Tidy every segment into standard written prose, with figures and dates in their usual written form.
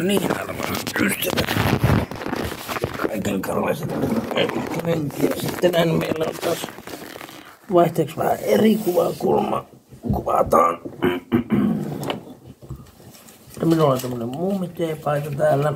No niin, arvoisat ystävät. Kaikenkalaiset renkiä. Sitten meillä on taas vaihteeksi vähän eri kuvakulma. Kuvataan. Ja minulla on tämmönen muumiteepaita täällä.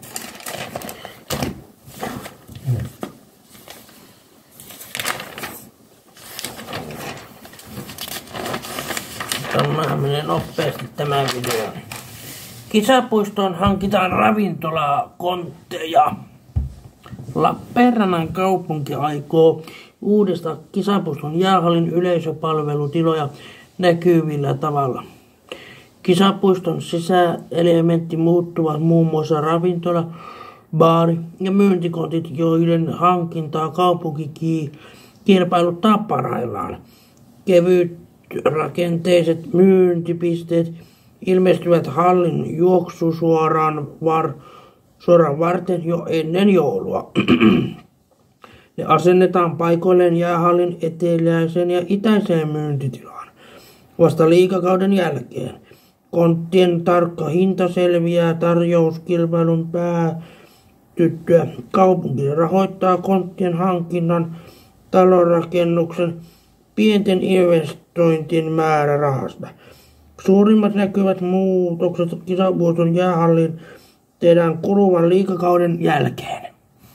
Tämähän menee nopeasti tämä video. Kisapuistoon hankitaan ravintolaa kontteja. Lappeenrannan kaupunki aikoo uudistaa kisapuiston jäähallin yleisöpalvelutiloja näkyvillä tavalla. Kisapuiston sisäelementti muuttuvat muun muassa ravintola, baari ja myyntikontit, joiden hankintaa kaupunki kilpailuttaa parhaillaan. Kevytrakenteiset myyntipisteet ilmestyvät hallin juoksusuoraan varten jo ennen joulua. Ne asennetaan paikoilleen jäähallin eteläiseen ja itäiseen myyntitilaan vasta liigakauden jälkeen. Konttien tarkka hinta selviää tarjouskilpailun päätyttyä. Kaupunki rahoittaa konttien hankinnan talonrakennuksen pienten investointien määrärahasta. Suurimmat näkyvät muutokset kisapuiston jäähalliin tehdään kuluvan liigakauden jälkeen.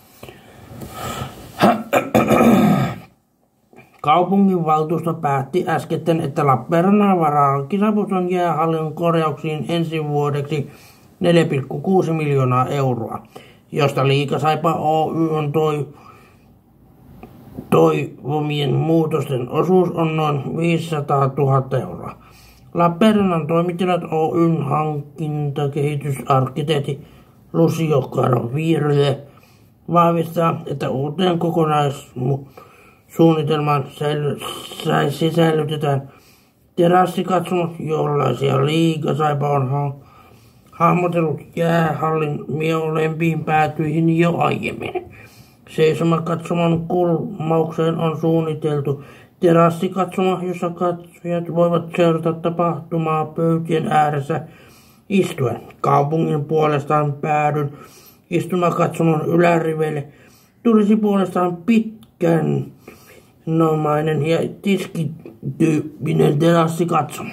Kaupunginvaltuusto päätti äskettäin, että Lappeenrannan varaa kisapuiston jäähallin korjauksiin ensi vuodeksi 4,6 miljoonaa euroa, josta Liigasaipa Oy on toivomien muutosten osuus on noin 500 000 euroa. Lappeenrannan toimitilat Oyn hankintakehitysarkkitehti Lucio Carovirle vahvistaa, että uuteen kokonaissuunnitelmaan sisällytetään terassikatsomot, jollaisia Liigasaipa on hahmotellut jäähallin molempiin päätyihin jo aiemmin. Seisomakatsomon kulmaukseen on suunniteltu terassikatsomo, jossa katsojat voivat seurata tapahtumaa pöytien ääressä istuen. Kaupungin puolestaan päädyn istumakatsomon yläriveille tulisi puolestaan pitkän nomainen ja tiskityyppinen terassikatsomo.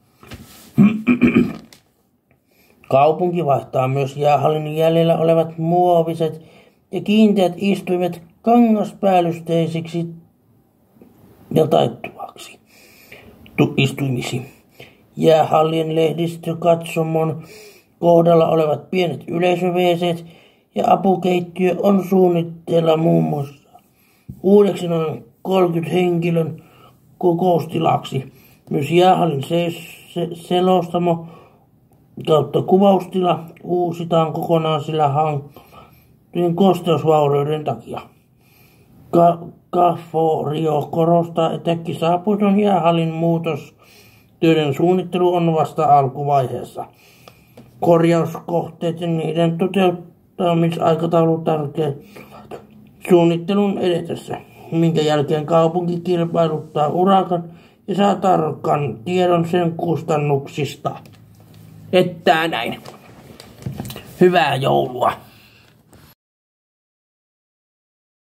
Kaupunki vaihtaa myös jäähallin jäljellä olevat muoviset ja kiinteät istuimet kangaspäällysteisiksi ja taittuvaksi istuimisi. Jäähallien lehdistökatsomon kohdalla olevat pienet yleisöveeseet ja apukeittiö on suunnitteilla muun muassa uudeksi noin 30 henkilön kokoustilaksi. Myös jäähallin selostamo kautta kuvaustila uusitaan kokonaan sillä hankkeen kosteusvaurioiden takia. Kaforio korostaa, että kisapuiston jäähallin muutostyöiden suunnittelu on vasta alkuvaiheessa. Korjauskohteet ja niiden toteuttamisaikataulu tärkeät suunnittelun edetessä, minkä jälkeen kaupunki kilpailuttaa urakan ja saa tarkan tiedon sen kustannuksista. Että näin. Hyvää joulua!